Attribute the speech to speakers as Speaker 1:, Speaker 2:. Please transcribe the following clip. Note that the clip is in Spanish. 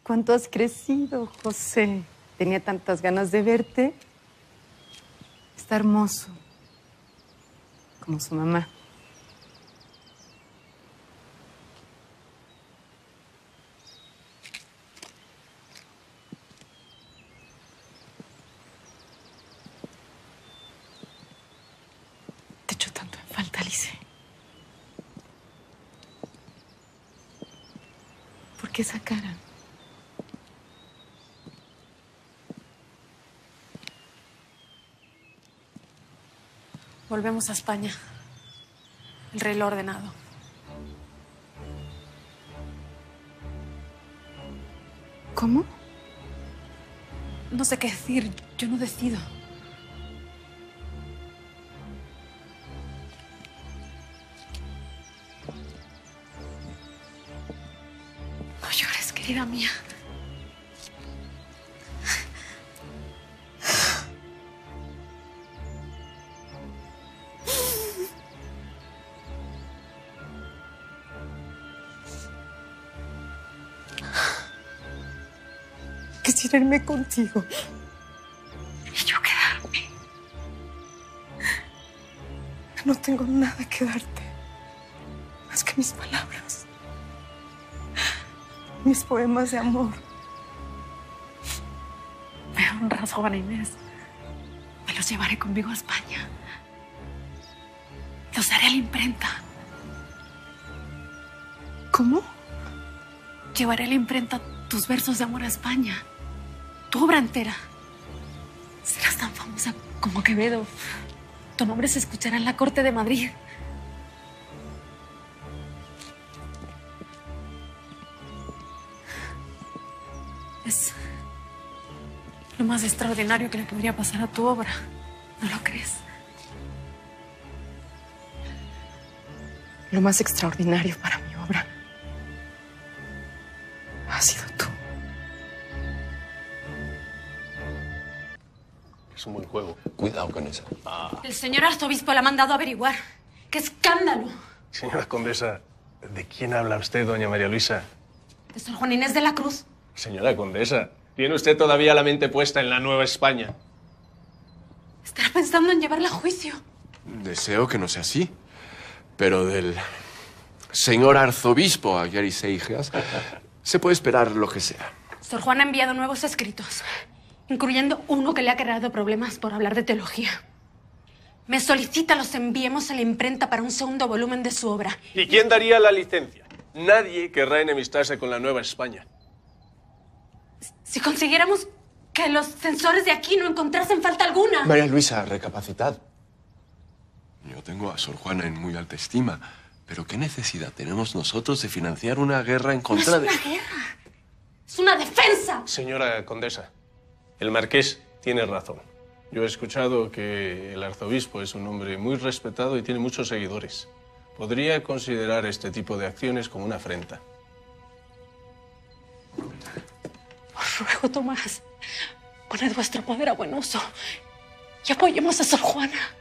Speaker 1: cuánto has crecido, José. Tenía tantas ganas de verte. Está hermoso, como su mamá. Te echo tanto en falta, Alice. ¿Por qué esa cara?
Speaker 2: Volvemos a España. El rey lo ha ordenado.
Speaker 1: ¿Cómo?
Speaker 2: No sé qué decir. Yo no decido. No llores, querida mía.
Speaker 1: Quisiera irme contigo.
Speaker 2: Y yo quedarme.
Speaker 1: No tengo nada que darte. Más que mis palabras. Mis poemas de amor.
Speaker 2: Me honras, Juana Inés. Me los llevaré conmigo a España. Los daré a la imprenta.
Speaker 1: ¿Cómo?
Speaker 2: Llevaré a la imprenta tus versos de amor a España. Tu obra entera. Serás tan famosa como Quevedo. Tu nombre se escuchará en la corte de Madrid. Es lo más extraordinario que le podría pasar a tu obra. ¿No lo crees?
Speaker 1: Lo más extraordinario para mi obra ha sido tú.
Speaker 3: Es un buen juego.
Speaker 4: Cuidado con esa.
Speaker 2: El señor arzobispo la ha mandado a averiguar. ¡Qué escándalo!
Speaker 3: Señora condesa, ¿de quién habla usted, doña María Luisa?
Speaker 2: De Sor Juana Inés de la Cruz.
Speaker 3: Señora condesa, ¿tiene usted todavía la mente puesta en la Nueva España?
Speaker 2: Estará pensando en llevarla a juicio.
Speaker 4: Deseo que no sea así. Pero del señor arzobispo Aguiar y Seijas se puede esperar lo que sea.
Speaker 2: Sor Juana ha enviado nuevos escritos, incluyendo uno que le ha creado problemas por hablar de teología. Me solicita los enviemos a la imprenta para un segundo volumen de su obra.
Speaker 3: ¿Y quién daría la licencia? Nadie querrá enemistarse con la Nueva España.
Speaker 2: Si consiguiéramos que los censores de aquí no encontrasen falta alguna.
Speaker 4: María Luisa, recapacitad. Yo tengo a Sor Juana en muy alta estima, pero ¿qué necesidad tenemos nosotros de financiar una guerra en contra de...?
Speaker 2: No es una guerra, es una defensa.
Speaker 3: Señora condesa, el marqués tiene razón. Yo he escuchado que el arzobispo es un hombre muy respetado y tiene muchos seguidores. Podría considerar este tipo de acciones como una afrenta.
Speaker 2: Os ruego, Tomás, poned vuestro poder a buen uso y apoyemos a Sor Juana.